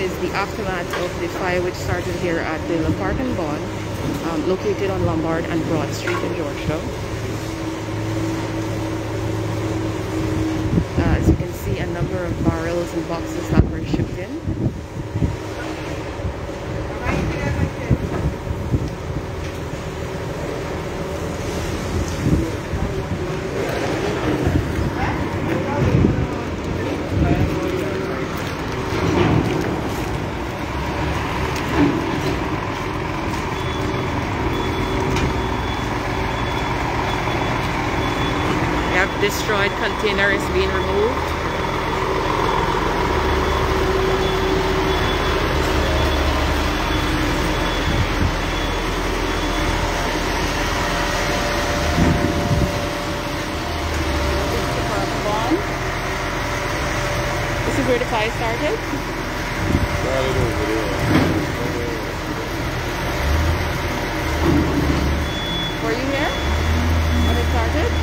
is the aftermath of the fire which started here at the Laparkan Fire, located on Lombard and Broad Street in Georgetown. As you can see, a number of barrels and boxes that were shipped in. Destroyed container is being removed. This is where the fire started? Started over there. Were you here when it started?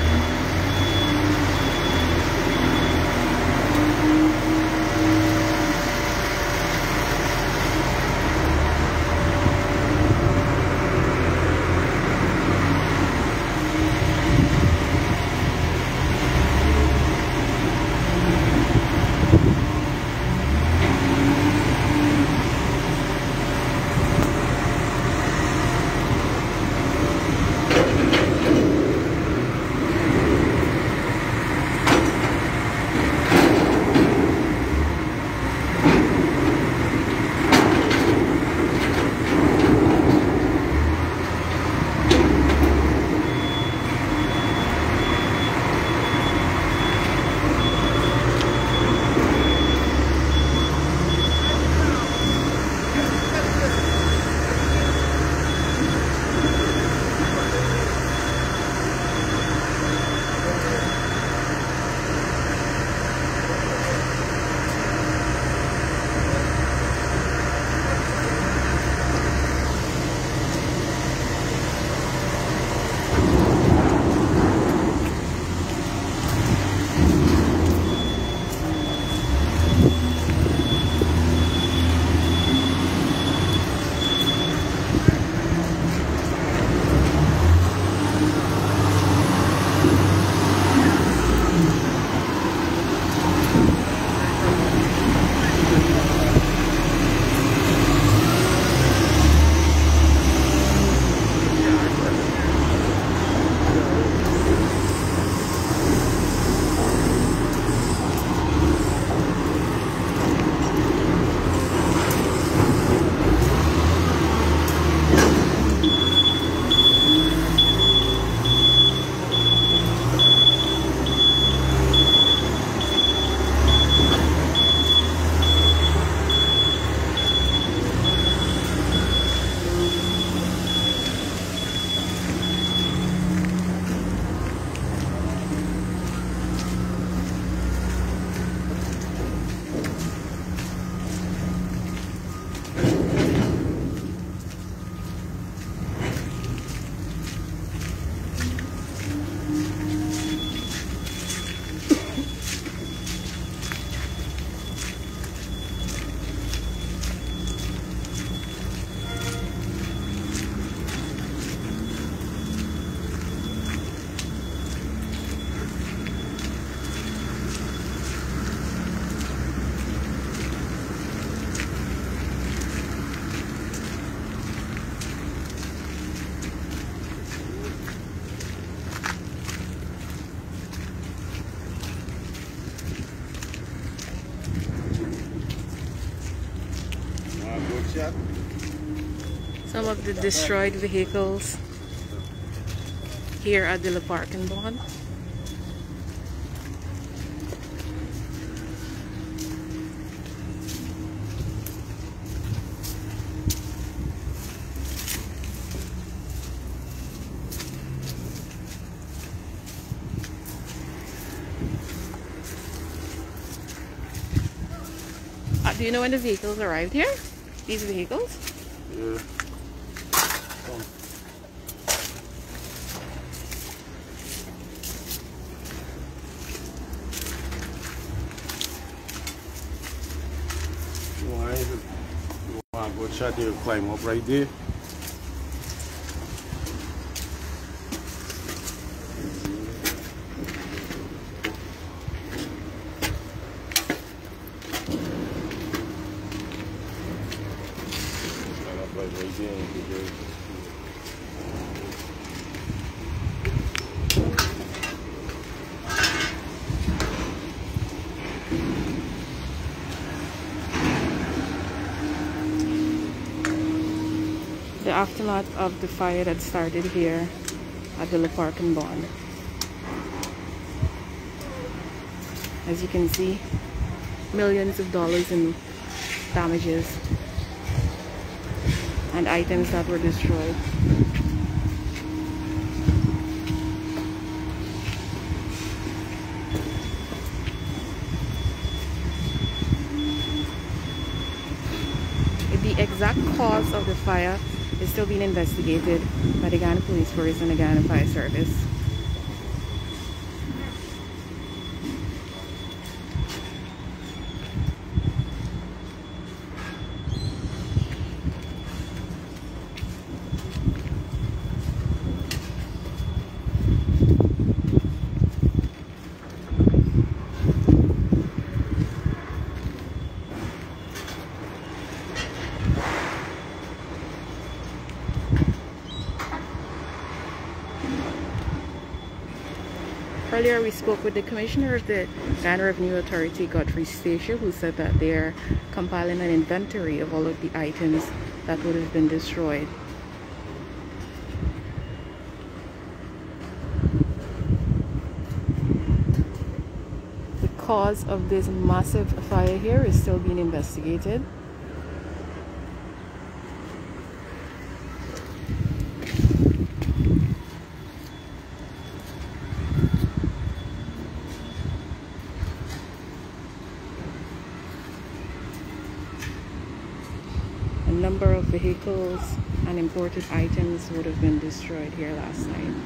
Some of the destroyed vehicles here at the Laparkan Fire. Do you know when the vehicles arrived here? These vehicles? Yeah. Why is it? shot here, climb up right there. The aftermath of the fire that started here at the Laparkan Bond. As you can see, millions of dollars in damages and items that were destroyed. The exact cause of the fire is still being investigated by the Guyana Police Force and the Guyana Fire Service. Earlier we spoke with the Commissioner of the Guyana Revenue Authority, Godfrey Stacia, who said that they're compiling an inventory of all of the items that would have been destroyed. The cause of this massive fire here is still being investigated. A number of vehicles and imported items would have been destroyed here last night.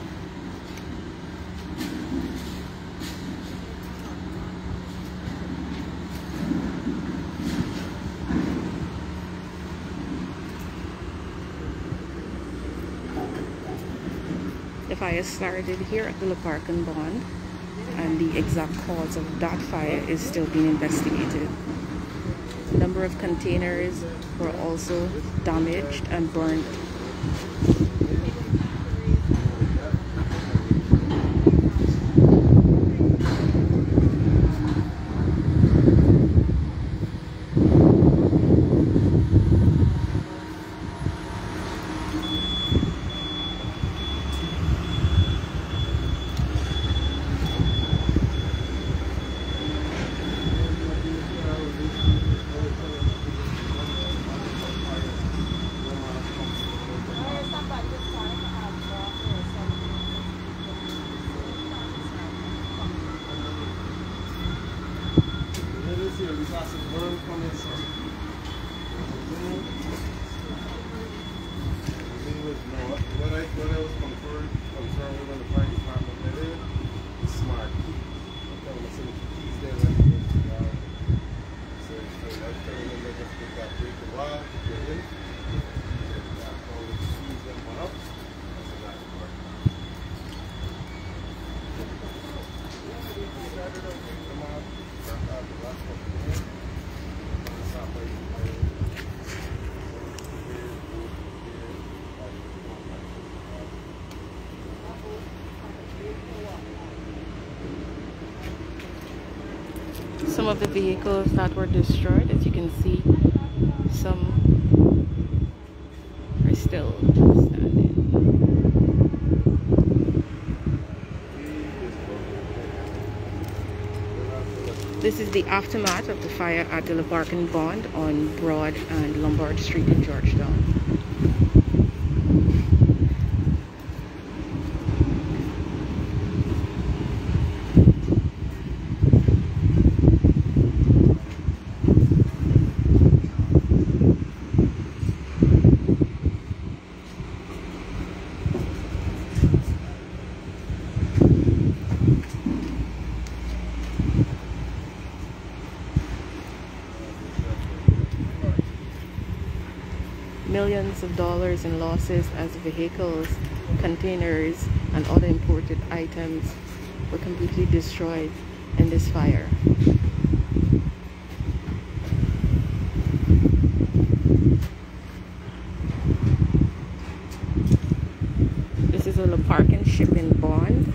The fire started here at the Laparkan Bond, and the exact cause of that fire is still being investigated. A number of containers were also damaged and burned. Some of the vehicles that were destroyed, as you can see, some are still standing. This is the aftermath of the fire at the Laparkan Bond on Broad and Lombard Street in Georgetown. millions of dollars in losses as vehicles, containers, and other imported items were completely destroyed in this fire. This is a Laparkan shipping bond.